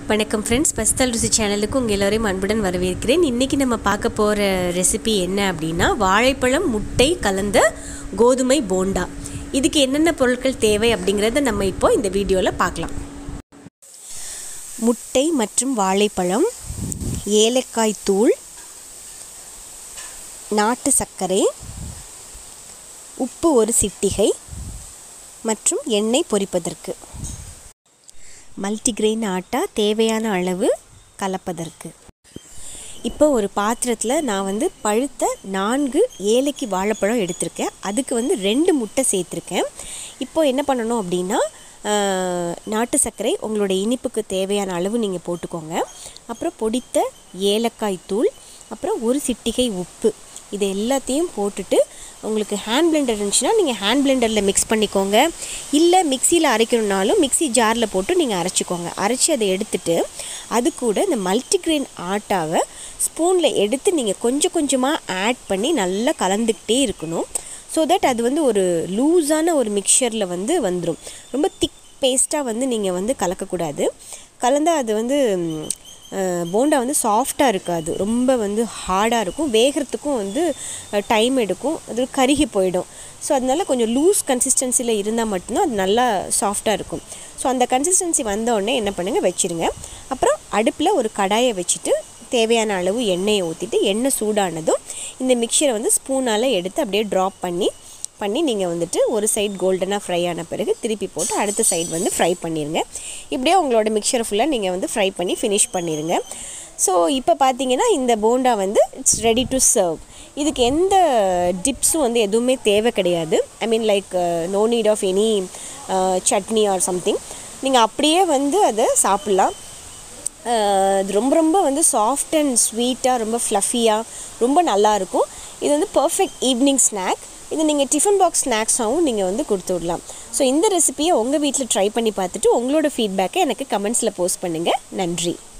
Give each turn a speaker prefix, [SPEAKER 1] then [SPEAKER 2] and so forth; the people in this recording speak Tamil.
[SPEAKER 1] வணக்கம் ஃப்ரெண்ட்ஸ், பஸ்தால் ருசி சேனலுக்கு உங்கள் எல்லோரையும் அன்புடன் வரவேற்கிறேன். இன்றைக்கி நம்ம பார்க்க போகிற ரெசிபி என்ன அப்படின்னா, வாழைப்பழம் முட்டை கலந்த கோதுமை போண்டா. இதுக்கு என்னென்ன பொருட்கள் தேவை அப்படிங்கிறத நம்ம இப்போ இந்த வீடியோவில் பார்க்கலாம். முட்டை மற்றும் வாழைப்பழம், ஏலக்காய் தூள், நாட்டு சர்க்கரை, உப்பு ஒரு சிட்டிகை மற்றும் எண்ணெய் பொரிப்பதற்கு, மல்டிகிரெயின் ஆட்டா தேவையான அளவு கலப்பதற்கு. இப்போ ஒரு பாத்திரத்தில் நான் பழுத்த 4 ஏலக்கி வாழைப்பழம் எடுத்திருக்கேன். அதுக்கு 2 முட்டை சேர்த்துருக்கேன். இப்போ என்ன பண்ணணும் அப்படின்னா, நாட்டு சர்க்கரை உங்களோட இனிப்புக்கு தேவையான அளவு நீங்கள் போட்டுக்கோங்க. அப்புறம் பொடித்த ஏலக்காய் தூள், அப்புறம் ஒரு சிட்டிகை உப்பு, இது எல்லாத்தையும் போட்டுட்டு உங்களுக்கு ஹேண்ட் பிளெண்டர் இருந்துச்சுன்னா நீங்கள் ஹேண்ட் பிளெண்டரில் மிக்ஸ் பண்ணிக்கோங்க. இல்லை மிக்சியில் அரைக்கணுன்னாலும் மிக்சி ஜாரில் போட்டு நீங்கள் அரைச்சிக்கோங்க. அரைச்சி அதை எடுத்துட்டு அது கூட இந்த மல்டிகிரெயின் ஆட்டாவை ஸ்பூனில் எடுத்து நீங்கள் கொஞ்சம் கொஞ்சமாக ஆட் பண்ணி நல்லா கலந்துக்கிட்டே இருக்கணும். ஸோ தட் அது ஒரு லூஸான ஒரு மிக்சரில் வந்துடும். ரொம்ப திக் பேஸ்ட்டாக நீங்கள் கலக்கக்கூடாது. கலந்தால் அது போண்டா சாஃப்டாக இருக்காது, ரொம்ப ஹார்டாக இருக்கும். வேகிறதுக்கும் டைம் எடுக்கும், அது கருகி போயிடும். ஸோ அதனால கொஞ்சம் லூஸ் கன்சிஸ்டன்சியில் இருந்தால் மட்டும்தான் அது நல்லா சாஃப்டாக இருக்கும். ஸோ அந்த கன்சிஸ்டன்சி வந்தோடனே என்ன பண்ணுங்கள், வச்சுருங்க. அப்புறம் அடுப்பில் ஒரு கடாயை வச்சுட்டு தேவையான அளவு எண்ணெயை ஊற்றிட்டு, எண்ணெய் சூடானதும் இந்த மிக்சரை ஸ்பூனால் எடுத்து அப்படியே ட்ராப் பண்ணி நீங்கள் ஒரு சைடு கோல்டனாக ஃப்ரை ஆன பிறகு திருப்பி போட்டு அடுத்த சைடு ஃப்ரை பண்ணிடுங்க. இப்படியே உங்களோட மிக்சரை ஃபுல்லாக நீங்கள் ஃப்ரை பண்ணி ஃபினிஷ் பண்ணிடுங்க. ஸோ இப்போ பார்த்தீங்கன்னா இந்த bonda it's ready to serve. இதுக்கு எந்த டிப்ஸும் எதுவுமே தேவை கிடையாது. I mean like no need of any chutney or something. நீங்கள் அப்படியே அதை சாப்பிட்லாம். இது ரொம்ப ரொம்ப சாஃப்ட் அண்ட் ஸ்வீட்டாக, ரொம்ப ஃப்ளஃபியாக, ரொம்ப நல்லாயிருக்கும். இது பர்ஃபெக்ட் ஈவினிங் ஸ்நாக். இது நீங்கள் டிஃபன் பாக்ஸ் ஸ்நாக்ஸாகவும் நீங்கள் கொடுத்து விடலாம். ஸோ இந்த ரெசிபியை உங்கள் வீட்டில் ட்ரை பண்ணி பார்த்துட்டு உங்களோட ஃபீட்பேக்கை எனக்கு கமெண்ட்ஸில் போஸ்ட் பண்ணுங்கள். நன்றி.